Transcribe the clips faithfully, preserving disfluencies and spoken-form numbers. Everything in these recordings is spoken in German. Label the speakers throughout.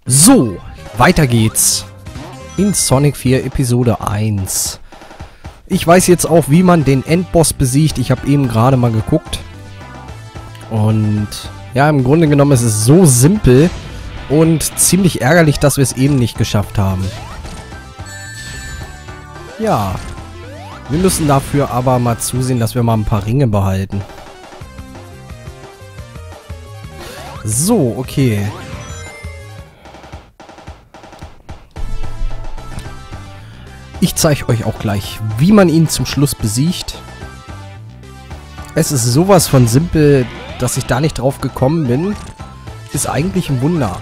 Speaker 1: So, weiter geht's. In Sonic vier Episode eins. Ich weiß jetzt auch, wie man den Endboss besiegt. Ich habe eben gerade mal geguckt. Und ja, im Grunde genommen ist es so simpel und ziemlich ärgerlich, dass wir es eben nicht geschafft haben. Ja, wir müssen dafür aber mal zusehen, dass wir mal ein paar Ringe behalten. So, okay. Ich zeige euch auch gleich, wie man ihn zum Schluss besiegt. Es ist sowas von simpel, dass ich da nicht drauf gekommen bin. Ist eigentlich ein Wunder.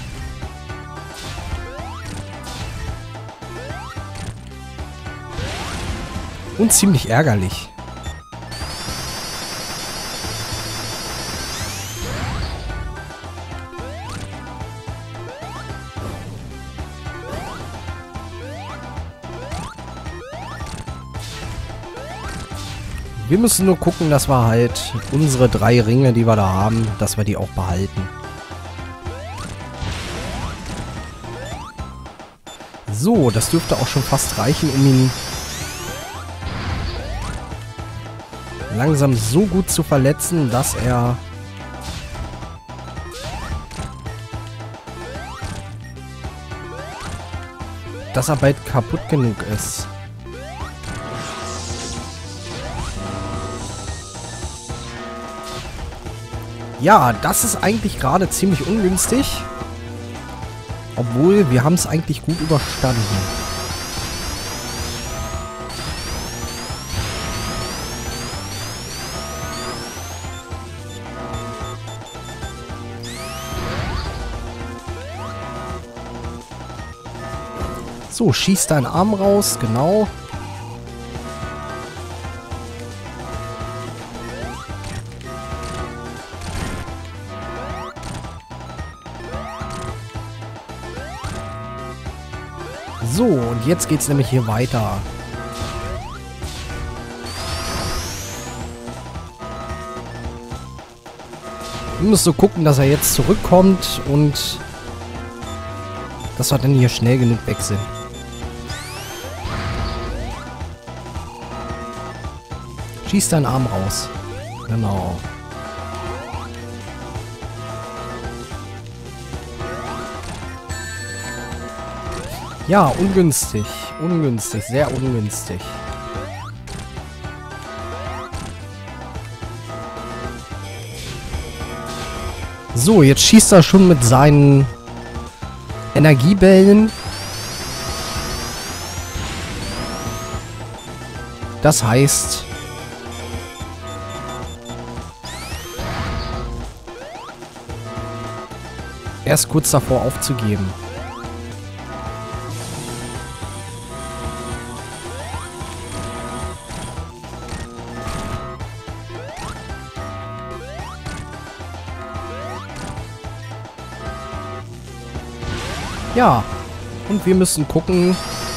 Speaker 1: Und ziemlich ärgerlich. Wir müssen nur gucken, dass wir halt unsere drei Ringe, die wir da haben, dass wir die auch behalten. So, das dürfte auch schon fast reichen, um ihn langsam so gut zu verletzen, dass er dass er bald kaputt genug ist. Ja, das ist eigentlich gerade ziemlich ungünstig. Obwohl, wir haben es eigentlich gut überstanden. So, schießt deinen Arm raus, genau. So, und jetzt geht's nämlich hier weiter. Wir müssen so gucken, dass er jetzt zurückkommt und dass wir dann hier schnell genug weg sind. Schieß deinen Arm raus. Genau. Ja, ungünstig. Ungünstig. Sehr ungünstig. So, jetzt schießt er schon mit seinen Energiebällen. Das heißt, er ist kurz davor aufzugeben. Ja, und wir müssen gucken,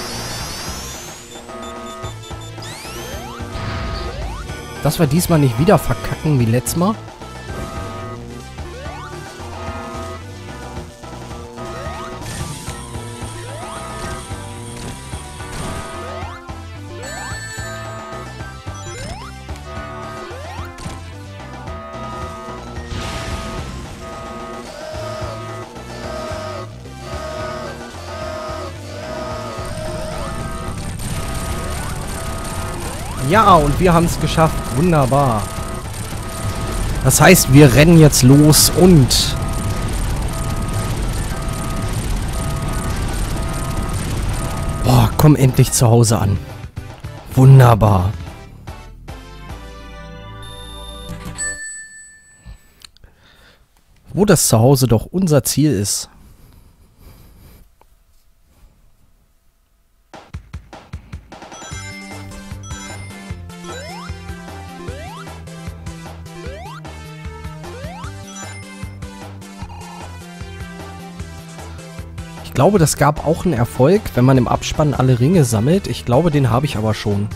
Speaker 1: dass wir diesmal nicht wieder verkacken wie letztes Mal. Ja, und wir haben es geschafft. Wunderbar. Das heißt, wir rennen jetzt los und boah, komm endlich zu Hause an. Wunderbar. Wo das Zuhause doch unser Ziel ist. Ich glaube, das gab auch einen Erfolg, wenn man im Abspann alle Ringe sammelt. Ich glaube, den habe ich aber schon.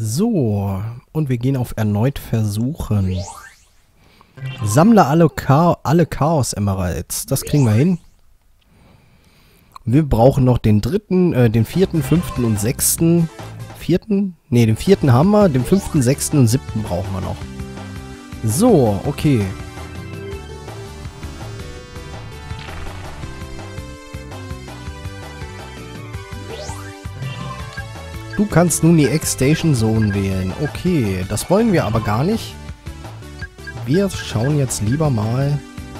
Speaker 1: So, und wir gehen auf erneut versuchen. Sammle alle, Cha alle Chaos Emeralds. Das kriegen wir hin. Wir brauchen noch den dritten, äh, den vierten, fünften und sechsten. Vierten? Ne, den vierten haben wir. Den fünften, sechsten und siebten brauchen wir noch. So, okay. Du kannst nun die X-Station Zone wählen. Okay, das wollen wir aber gar nicht. Wir schauen jetzt lieber mal.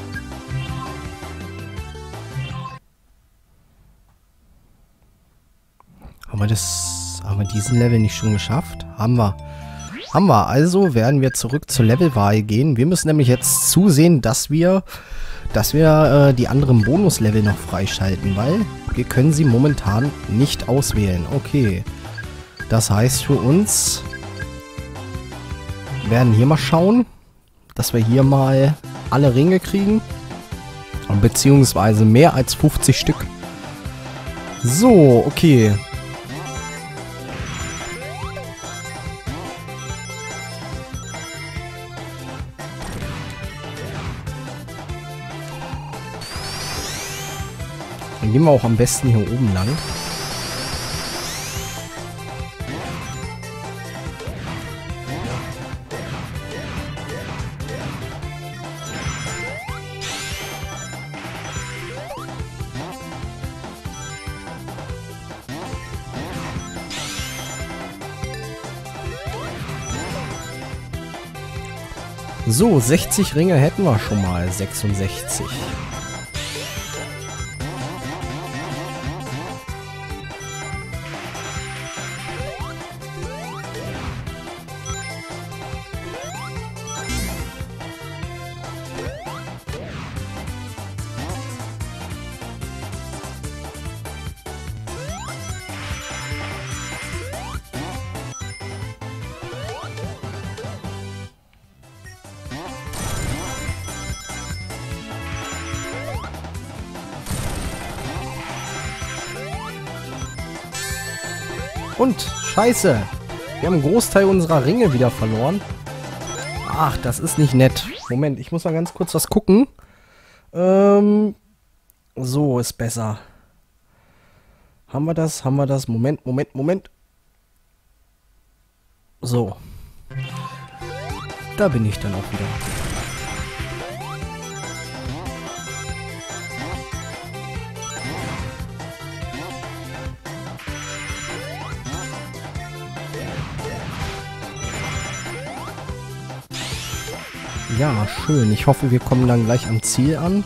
Speaker 1: Haben wir das, haben wir diesen Level nicht schon geschafft? Haben wir. Haben wir. Also werden wir zurück zur Levelwahl gehen. Wir müssen nämlich jetzt zusehen, dass wir, dass wir äh, die anderen Bonuslevel noch freischalten, weil wir können sie momentan nicht auswählen. Okay. Das heißt für uns, wir werden hier mal schauen, dass wir hier mal alle Ringe kriegen. Beziehungsweise mehr als fünfzig Stück. So, okay. Dann gehen wir auch am besten hier oben lang. So, sechzig Ringe hätten wir schon mal. sechsundsechzig. Und, scheiße, wir haben einen Großteil unserer Ringe wieder verloren. Ach, das ist nicht nett. Moment, ich muss mal ganz kurz was gucken. Ähm, so ist besser. Haben wir das? Haben wir das? Moment, Moment, Moment. So. Da bin ich dann auch wieder. Ja, schön. Ich hoffe, wir kommen dann gleich am Ziel an.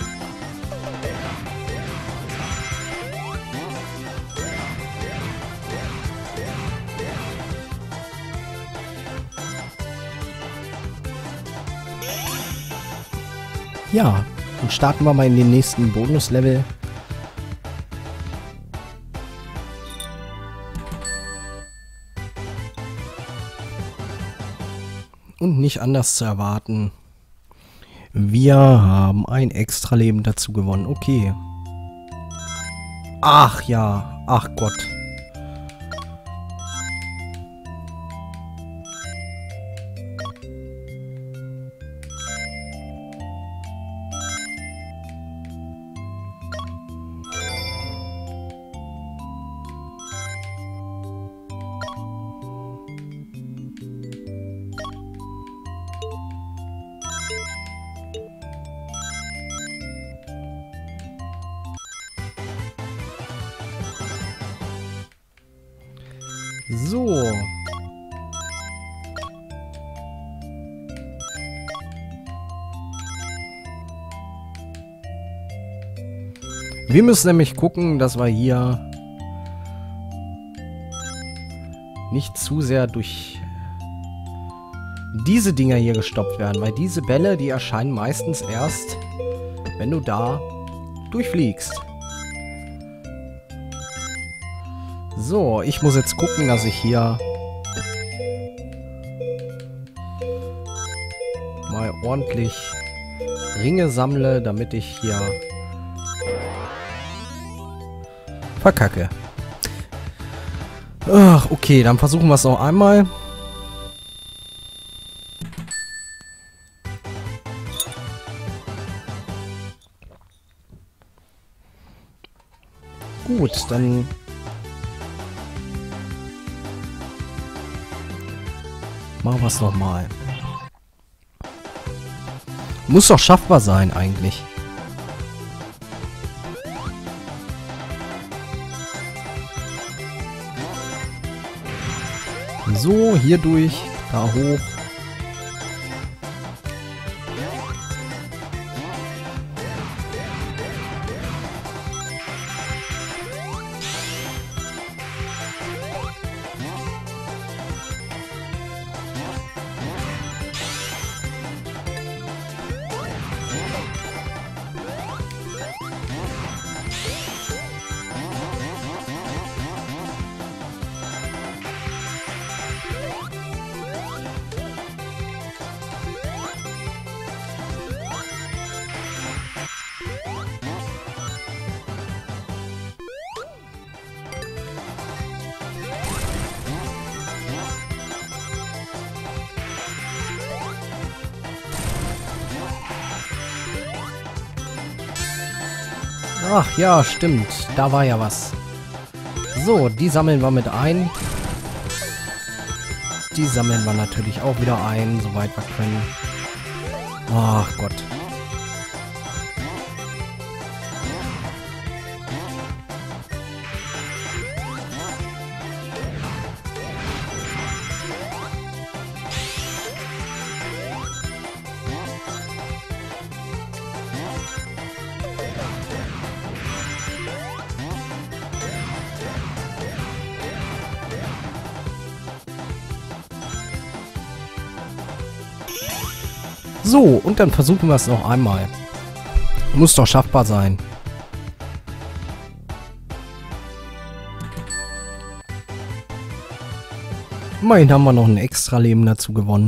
Speaker 1: Ja, dann starten wir mal in den nächsten Bonuslevel. Und nicht anders zu erwarten. Wir haben ein Extra-Leben dazu gewonnen. Okay. Ach ja. Ach Gott. So. Wir müssen nämlich gucken, dass wir hier nicht zu sehr durch diese Dinger hier gestoppt werden, weil diese Bälle, die erscheinen meistens erst, wenn du da durchfliegst. So, ich muss jetzt gucken, dass ich hier mal ordentlich Ringe sammle, damit ich hier verkacke. Ach, okay, dann versuchen wir es noch einmal. Gut, dann... machen wir es nochmal. Muss doch schaffbar sein, eigentlich. So, hier durch, da hoch. Ach ja, stimmt. Da war ja was. So, die sammeln wir mit ein. Die sammeln wir natürlich auch wieder ein, soweit wir können. Ach Gott. So, und dann versuchen wir es noch einmal. Muss doch schaffbar sein. Immerhin haben wir noch ein extra Leben dazu gewonnen.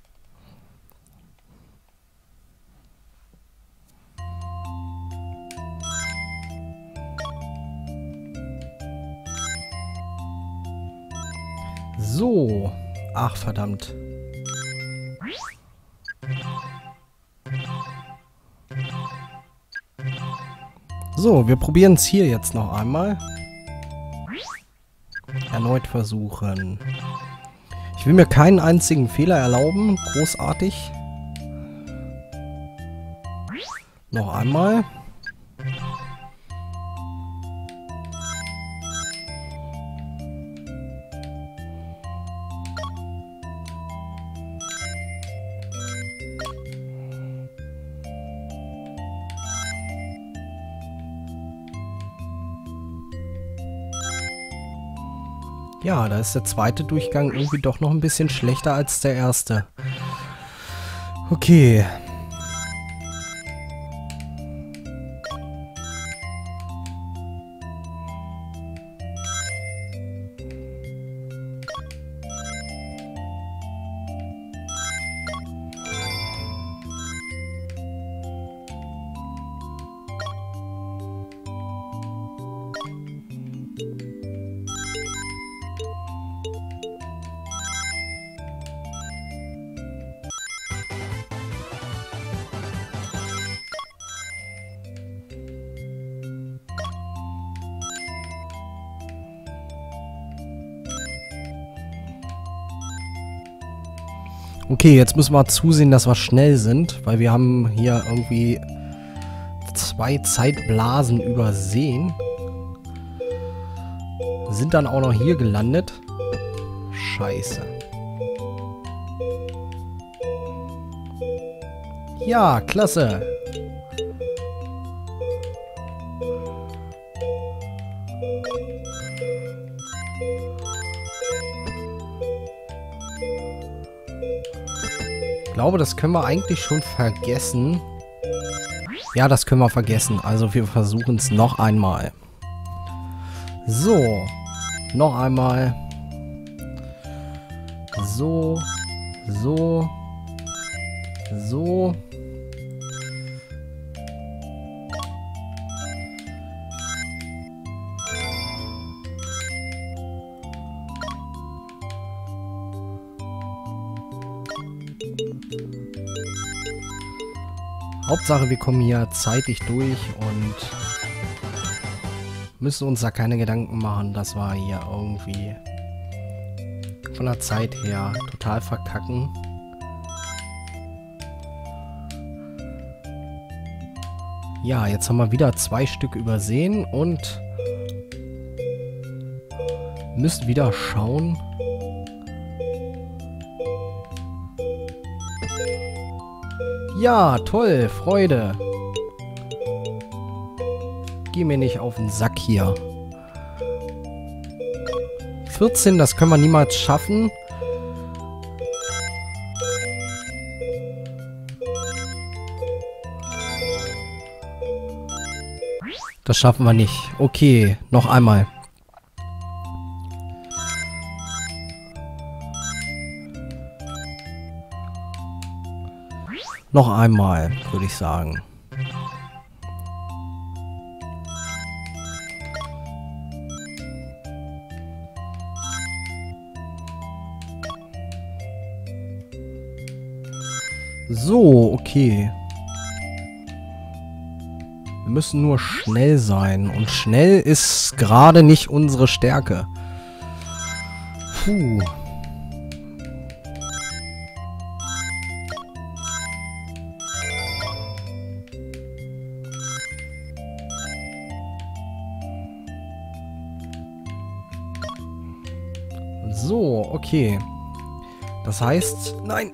Speaker 1: So. Ach, verdammt. So, wir probieren es hier jetzt noch einmal. Erneut versuchen. Ich will mir keinen einzigen Fehler erlauben. Großartig. Noch einmal. Ja, da ist der zweite Durchgang irgendwie doch noch ein bisschen schlechter als der erste. Okay. Okay, jetzt müssen wir zusehen, dass wir schnell sind, weil wir haben hier irgendwie zwei Zeitblasen übersehen. Sind dann auch noch hier gelandet. Scheiße. Ja, klasse. Ich glaube, das können wir eigentlich schon vergessen. Ja, das können wir vergessen. Also wir versuchen es noch einmal. So. Noch einmal. So. So. So. Hauptsache, wir kommen hier zeitig durch und müssen uns da keine Gedanken machen, dass wir hier irgendwie von der Zeit her total verkacken. Ja, jetzt haben wir wieder zwei Stück übersehen und müssen wieder schauen. Ja, toll, Freude. Geh mir nicht auf den Sack hier. vierzehn, das können wir niemals schaffen. Das schaffen wir nicht. Okay, noch einmal. Noch einmal, würde ich sagen. So, okay. Wir müssen nur schnell sein. Und schnell ist gerade nicht unsere Stärke. Puh. So, okay. Das heißt... Nein!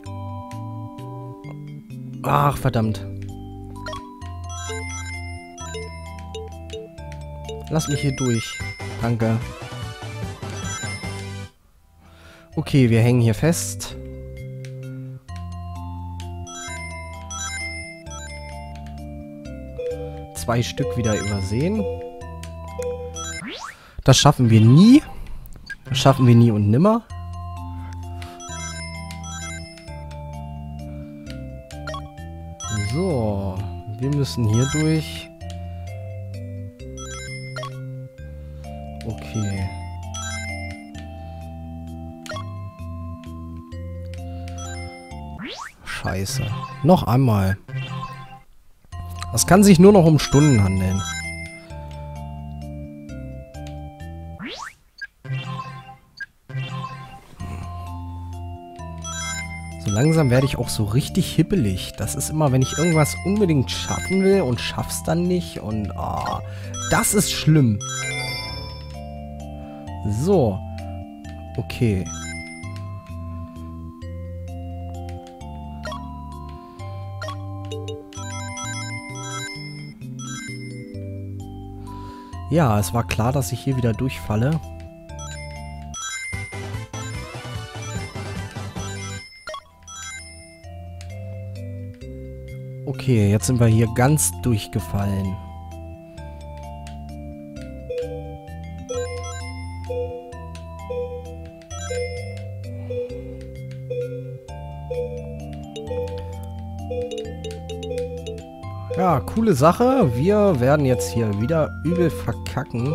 Speaker 1: Ach, verdammt. Lass mich hier durch. Danke. Okay, wir hängen hier fest. Zwei Stück wieder übersehen. Das schaffen wir nie. Das schaffen wir nie und nimmer. So, wir müssen hier durch. Okay. Scheiße. Noch einmal. Es kann sich nur noch um Stunden handeln. So langsam werde ich auch so richtig hippelig. Das ist immer, wenn ich irgendwas unbedingt schaffen will und schaff's dann nicht. Und oh, das ist schlimm. So. Okay. Ja, es war klar, dass ich hier wieder durchfalle. Okay, jetzt sind wir hier ganz durchgefallen. Ja, coole Sache. Wir werden jetzt hier wieder übel verkacken.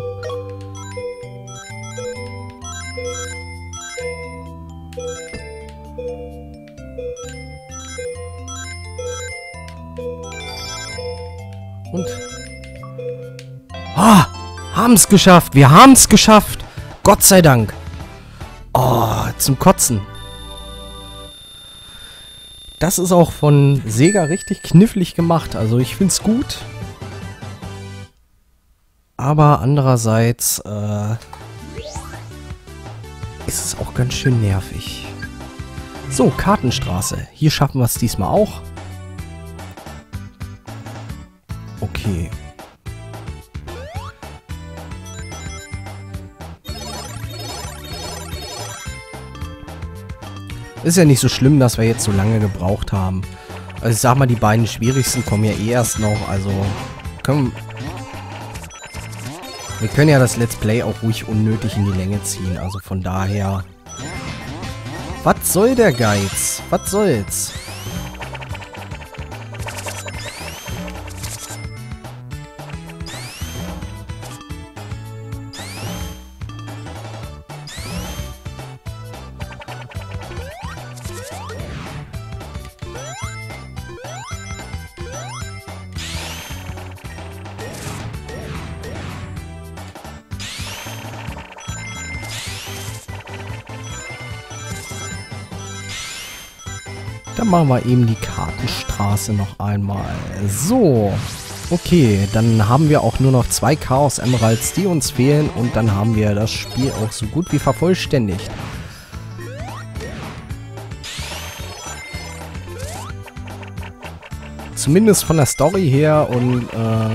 Speaker 1: Und... Ah! Haben es geschafft! Wir haben es geschafft! Gott sei Dank! Oh, zum Kotzen. Das ist auch von Sega richtig knifflig gemacht. Also ich finde es gut. Aber andererseits äh, ist es auch ganz schön nervig. So, Kartenstraße. Hier schaffen wir es diesmal auch. Okay. Ist ja nicht so schlimm, dass wir jetzt so lange gebraucht haben. Also ich sag mal, die beiden schwierigsten kommen ja eh erst noch. Also können wir können ja das Let's Play auch ruhig unnötig in die Länge ziehen. Also von daher... Was soll der Geiz? Was soll's? Dann machen wir eben die Kartenstraße noch einmal. So. Okay, dann haben wir auch nur noch zwei Chaos Emeralds, die uns fehlen. Und dann haben wir das Spiel auch so gut wie vervollständigt. Zumindest von der Story her und äh,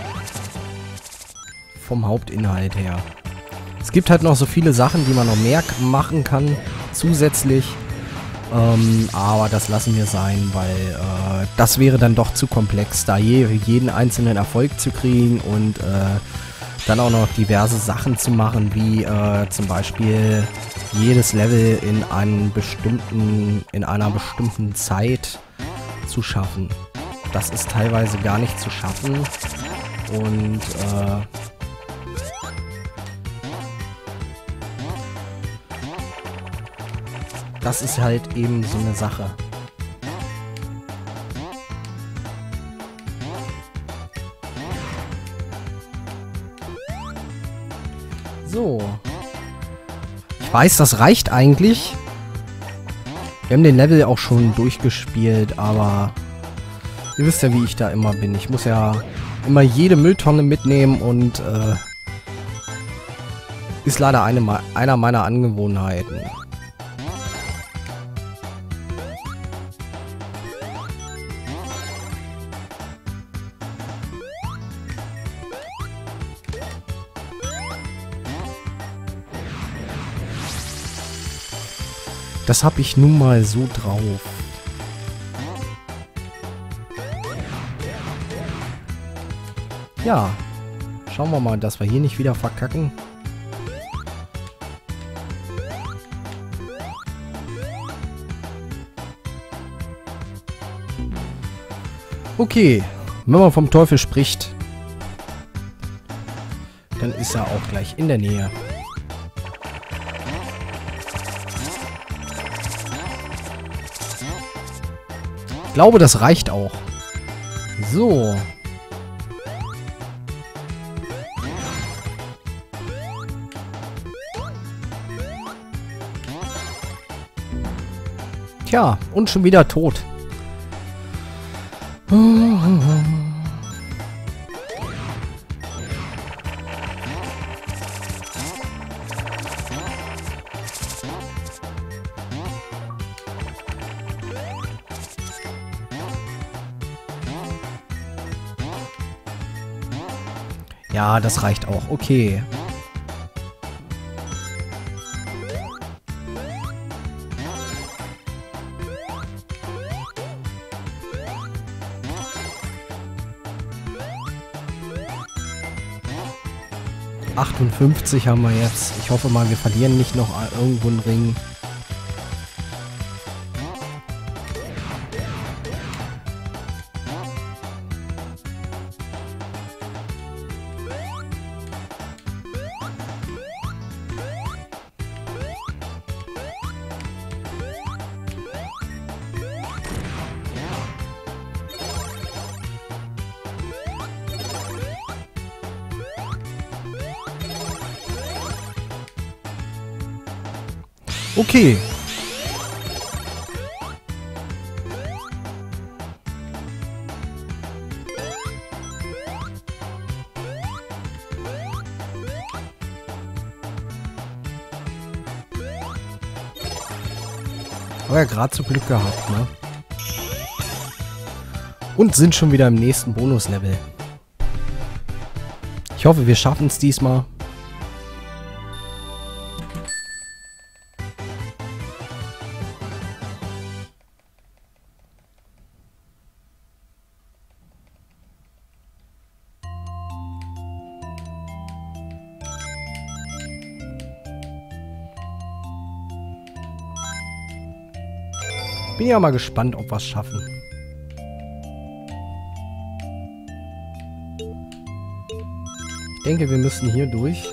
Speaker 1: vom Hauptinhalt her. Es gibt halt noch so viele Sachen, die man noch mehr machen kann, zusätzlich. Ähm, aber das lassen wir sein, weil äh, das wäre dann doch zu komplex, da je, jeden einzelnen Erfolg zu kriegen und äh, dann auch noch diverse Sachen zu machen, wie äh, zum Beispiel jedes Level in einem bestimmten, in einer bestimmten Zeit zu schaffen. Das ist teilweise gar nicht zu schaffen und äh, das ist halt eben so eine Sache. So. Ich weiß, das reicht eigentlich. Wir haben den Level auch schon durchgespielt, aber ihr wisst ja, wie ich da immer bin. Ich muss ja immer jede Mülltonne mitnehmen und äh, ist leider eine, einer meiner Angewohnheiten. Das habe ich nun mal so drauf. Ja, schauen wir mal, dass wir hier nicht wieder verkacken. Okay, wenn man vom Teufel spricht, dann ist er auch gleich in der Nähe. Ich glaube, das reicht auch. So. Tja, und schon wieder tot. Ja, das reicht auch. Okay. achtundfünfzig haben wir jetzt. Ich hoffe mal, wir verlieren nicht noch irgendwo einen Ring. Okay. Aber ja, gerade so Glück gehabt, ne? Und sind schon wieder im nächsten Bonuslevel. Ich hoffe, wir schaffen es diesmal. Bin ja mal gespannt, ob wir es schaffen. Ich denke, wir müssen hier durch.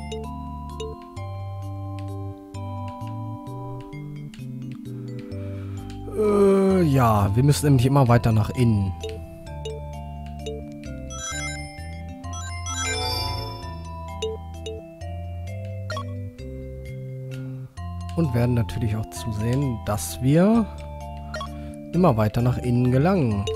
Speaker 1: Äh, ja, wir müssen nämlich immer weiter nach innen. Und werden natürlich auch zusehen, dass wir immer weiter nach innen gelangen.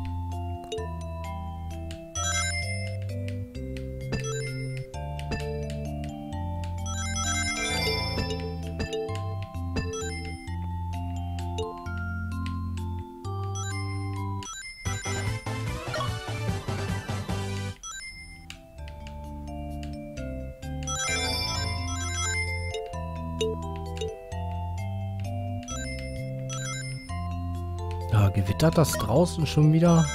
Speaker 1: Ja, gewittert das draußen schon wieder?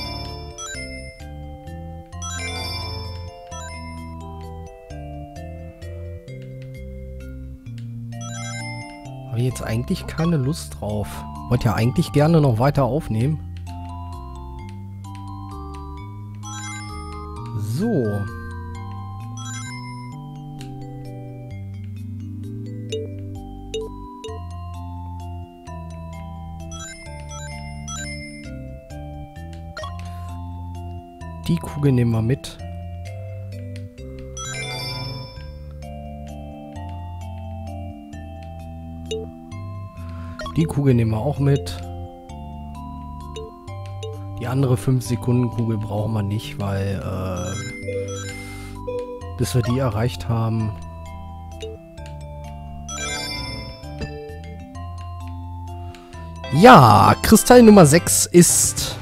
Speaker 1: Habe ich jetzt eigentlich keine Lust drauf. Wollte ja eigentlich gerne noch weiter aufnehmen. So. Die Kugel nehmen wir mit. Die Kugel nehmen wir auch mit. Die andere fünf Sekunden Kugel brauchen wir nicht, weil äh, bis wir die erreicht haben. Ja, Kristall Nummer sechs ist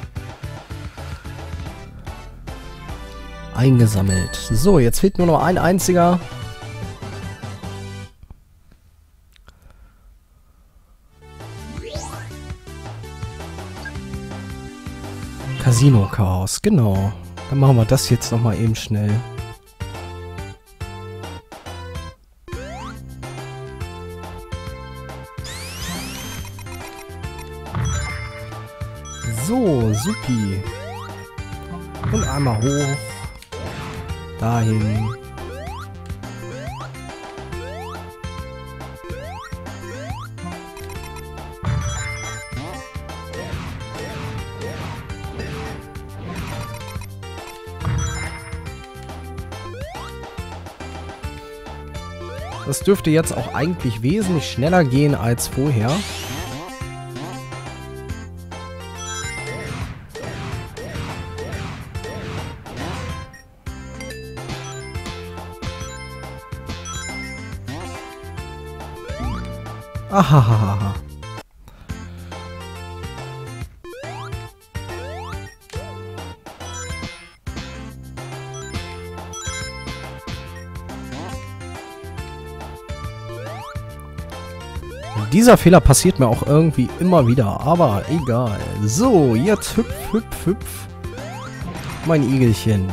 Speaker 1: eingesammelt. So, jetzt fehlt nur noch ein einziger. Casino Chaos, genau. Dann machen wir das jetzt nochmal eben schnell. So, supi. Und einmal hoch. Dahin. Das dürfte jetzt auch eigentlich wesentlich schneller gehen als vorher. Ahahaha. Dieser Fehler passiert mir auch irgendwie immer wieder, aber egal. So, jetzt hüpf, hüpf, hüpf. Mein Igelchen.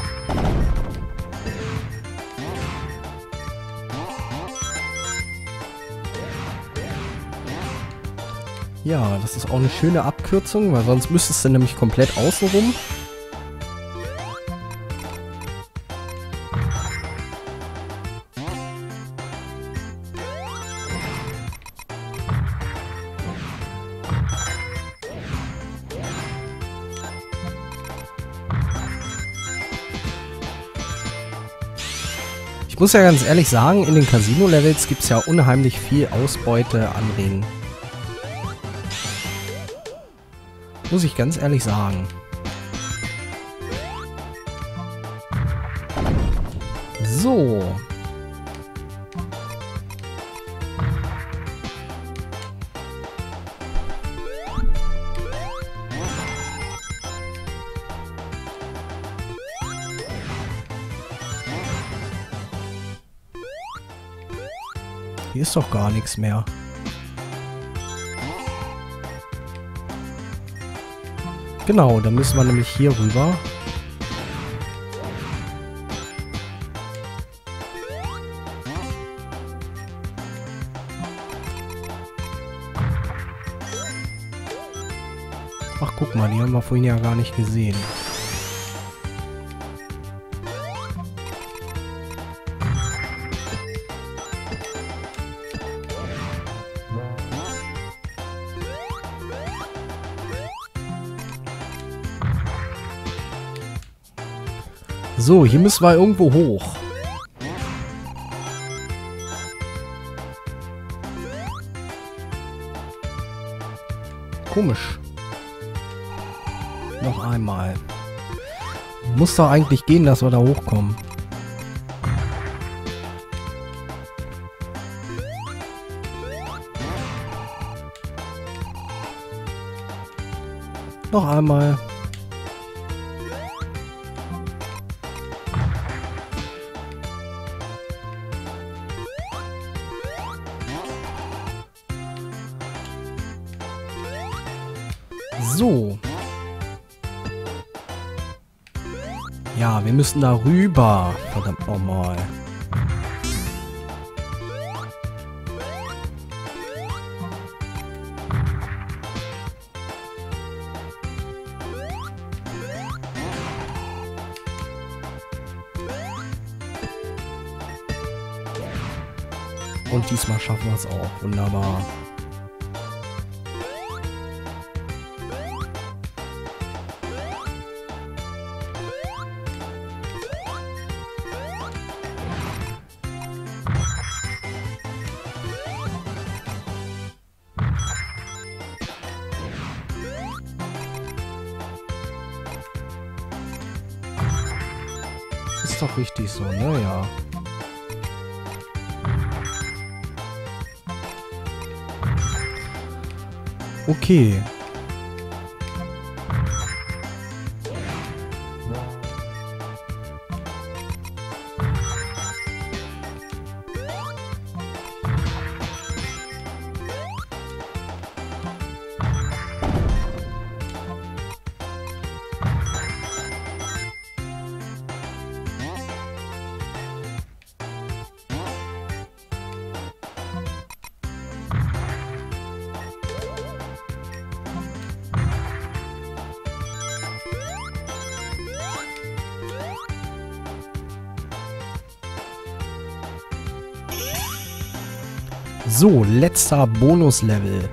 Speaker 1: Ja, das ist auch eine schöne Abkürzung, weil sonst müsstest du nämlich komplett außen rum. Ich muss ja ganz ehrlich sagen, in den Casino-Levels gibt es ja unheimlich viel Ausbeute an Ringen. Muss ich ganz ehrlich sagen. So. Hier ist doch gar nichts mehr. Genau, dann müssen wir nämlich hier rüber. Ach, guck mal, die haben wir vorhin ja gar nicht gesehen. So, hier müssen wir irgendwo hoch. Komisch. Noch einmal. Muss doch eigentlich gehen, dass wir da hochkommen. Noch einmal. So. Ja, wir müssen da rüber. Verdammt nochmal. Und diesmal schaffen wir es auch. Wunderbar. Ist doch richtig so, ne? Ja. Okay. So, letzter Bonuslevel.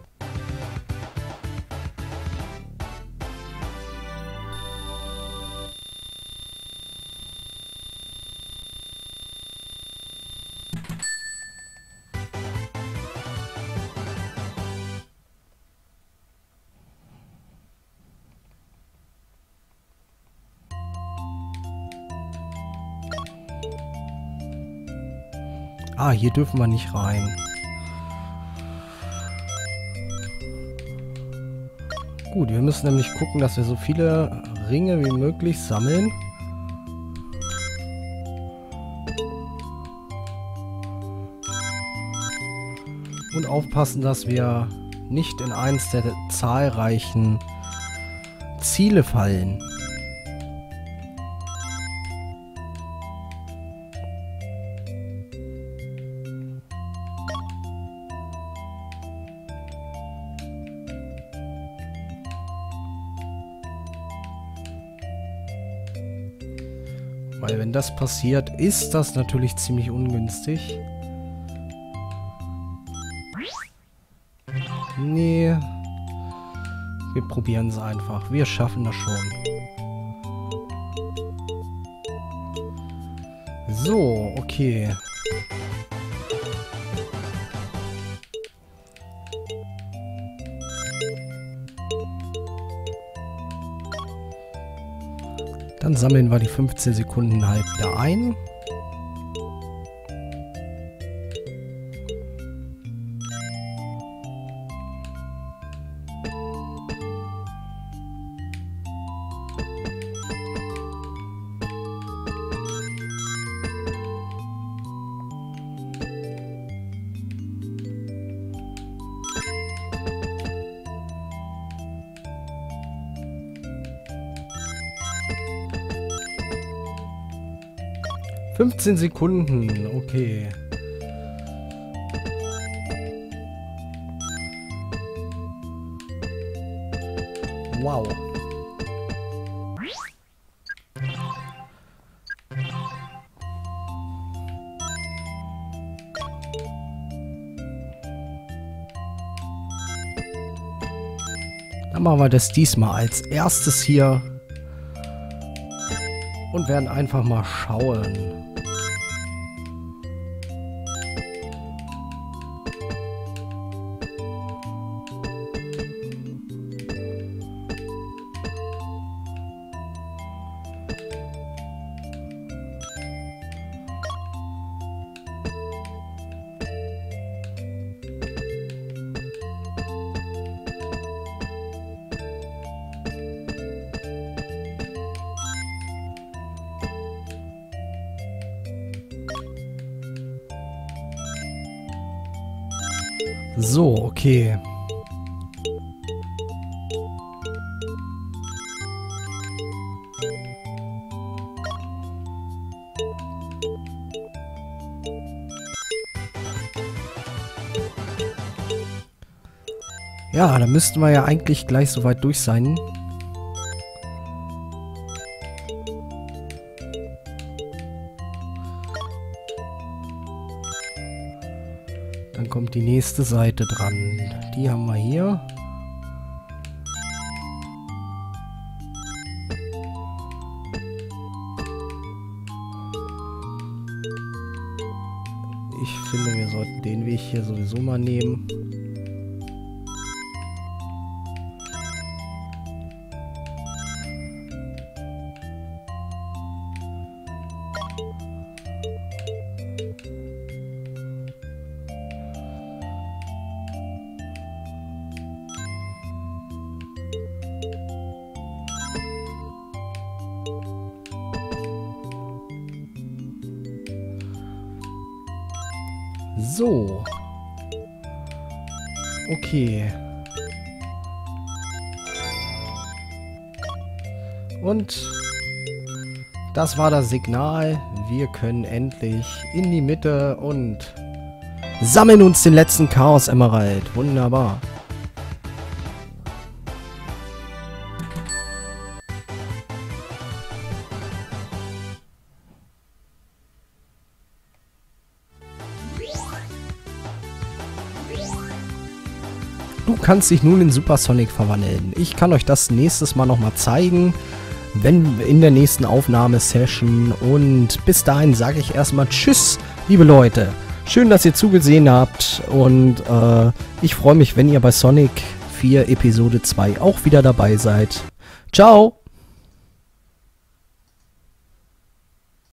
Speaker 1: Ah, hier dürfen wir nicht rein. Gut, wir müssen nämlich gucken, dass wir so viele Ringe wie möglich sammeln. Und aufpassen, dass wir nicht in eins der zahlreichen Ziele fallen. Weil wenn das passiert, ist das natürlich ziemlich ungünstig. Nee. Wir probieren es einfach. Wir schaffen das schon. So, okay. Dann sammeln wir die fünfzehn Sekunden halt wieder ein. fünfzehn Sekunden, okay. Wow. Dann machen wir das diesmal als erstes hier und werden einfach mal schauen. So, okay. Ja, da müssten wir ja eigentlich gleich soweit durch sein. Dann kommt die nächste Seite dran. Die haben wir hier. Ich finde, wir sollten den Weg hier sowieso mal nehmen. So. Okay. Und das war das Signal. Wir können endlich in die Mitte und sammeln uns den letzten Chaos Emerald. Wunderbar. Du kannst dich nun in Super Sonic verwandeln. Ich kann euch das nächstes Mal nochmal zeigen, wenn in der nächsten Aufnahmesession. Und bis dahin sage ich erstmal Tschüss, liebe Leute. Schön, dass ihr zugesehen habt. Und äh, ich freue mich, wenn ihr bei Sonic vier Episode zwei auch wieder dabei seid. Ciao!